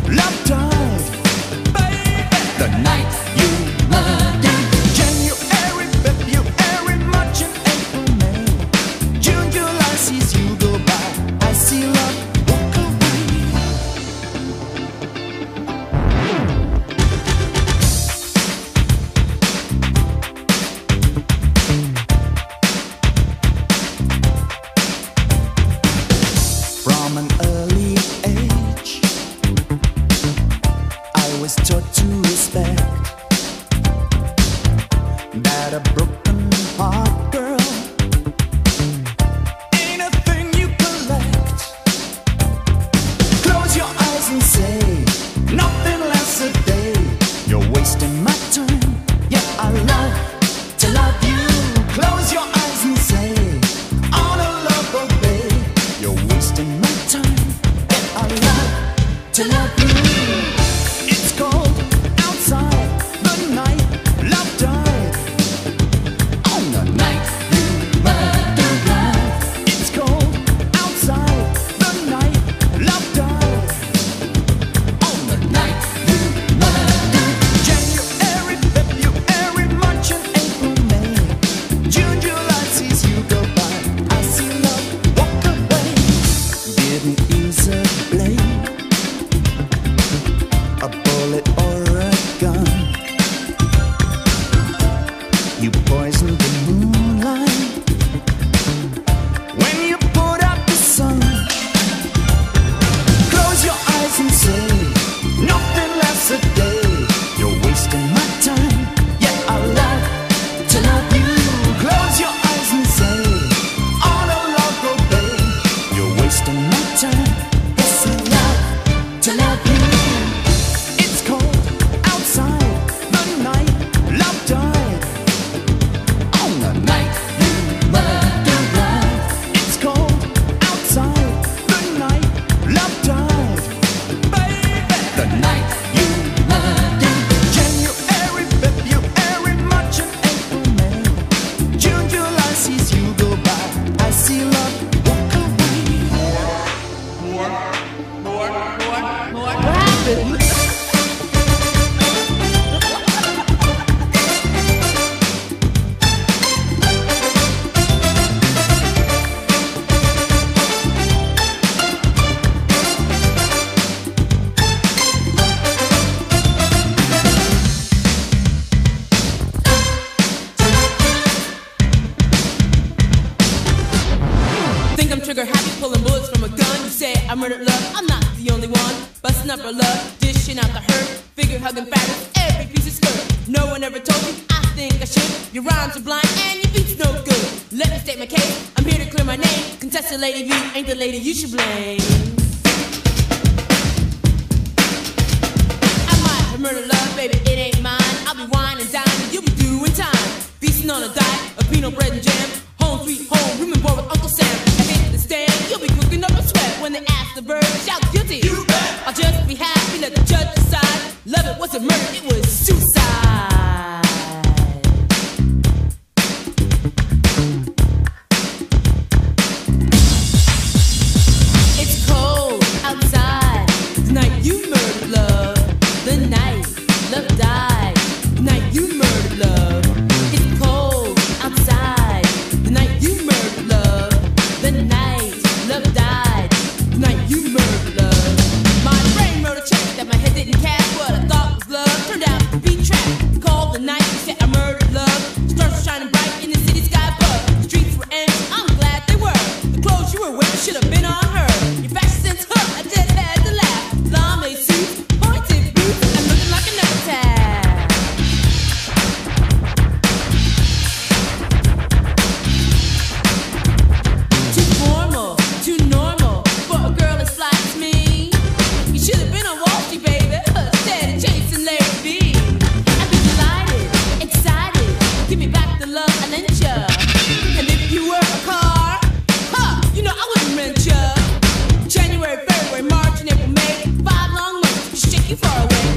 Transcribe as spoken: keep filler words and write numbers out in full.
love died, baby. The night you murdered. January, February, March and April, May, June, July sees you go by. I see love walk away. From an early age, I was taught to respect that a broken heart, girl, ain't a thing you collect. Close your eyes and say, nothing lasts a day. You're wasting my time. Yeah, I love to love you. Close your eyes and say, all the love obey. You're wasting my time. Yeah, I love to love you. It's cold outside, the night love died. On the night you murdered love. It's cold outside, the night love died. On the night you murdered. January, February, March and April, May, June, July sees you go by. I see love walk away. Didn't use a blade, a bullet or a gun. You poisoned the moonlight when you put out the sun. Close your eyes and say, nothing lasts a day. You're wasting my time. Yeah, I love to love you. Close your eyes and say, all the love obey. You're wasting my time. Yes, I love to love you. It's cold outside, the night love died. On the night you murdered love. It's cold outside, the night love died, baby. The night you murdered. January, February, March and April, May, June, July sees you go by. I see love walk away. More, more, more, more. What happened? Think I'm trigger happy, pulling bullets from a gun. You say I murdered love, I'm not the only one. Busting up her love, dishing out the hurt, figure hugging fabrics, every piece of skirt. No one ever told me, I think I should. Your rhymes are blind and your beats no good. Let me state my case, I'm here to clear my name. Contested Lady V ain't the lady you should blame. I might have murdered love, baby, it ain't mine. I'll be wine and dining, you'll be doing time. Feasting on a diet of peanut bread and jam. Home sweet home, room and board with Uncle Sam. I hit the stand, you'll be cooking up a sweat. When they ask the bird, shout guilty. You bet. I'll just be happy, let the judge decide. Love it wasn't murder, it was suicide. It's cold outside, the night you murdered love. The night love died, the night you murdered love. It's cold outside, the night you murdered love. The night love died, the night you murdered love. My brain wrote a check that my head didn't catch. What I thought was love turned out to be trapped. Called the night, you said I murdered love. Stars were shining bright in the city sky above. The streets were empty, I'm glad they were. The clothes you were wearing should have been on her. Your fashion sense, huh, I just had to laugh. Lame suits, pointed boots, and looking like an epitaph. Too formal, too normal for a girl as fly as me. You should have been on Wall Street, baby, instead of chasing Lady V. I'd be delighted, excited, give me back the love I lent ya. And if you were a car, huh, you know I wouldn't rent ya. January, February, March, and April, May, five long months to shake you far away.